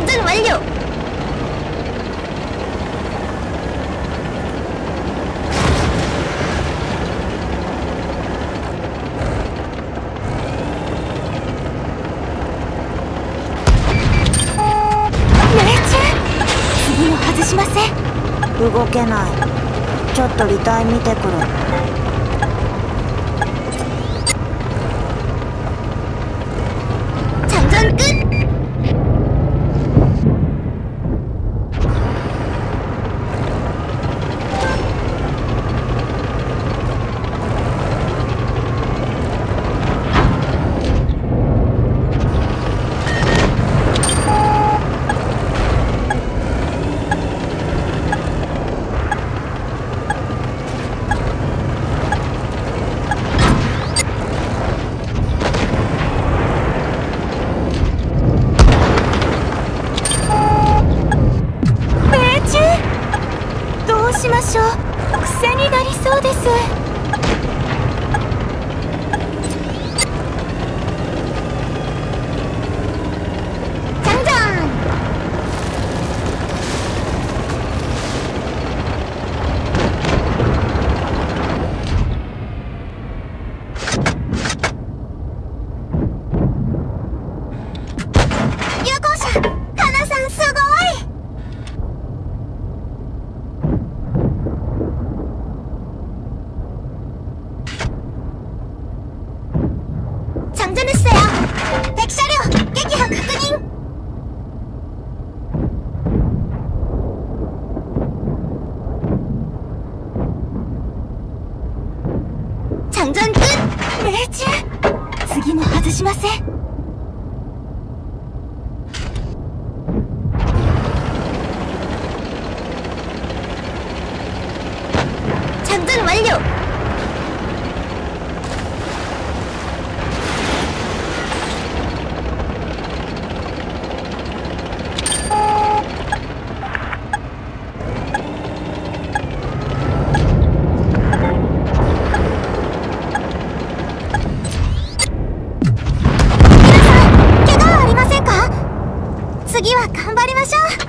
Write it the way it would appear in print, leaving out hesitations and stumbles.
장전 완료! 次も外しません。動けない。ちょっと履帯見てくる。 장전 끝! どうしましょう。癖になりそうです。 장전! 유고샤! 하나상 수고이! 장전했어요. 100차려撃破確認. 장전 끝. 命中。次も外しません。 장전 완료.次は頑張りましょう。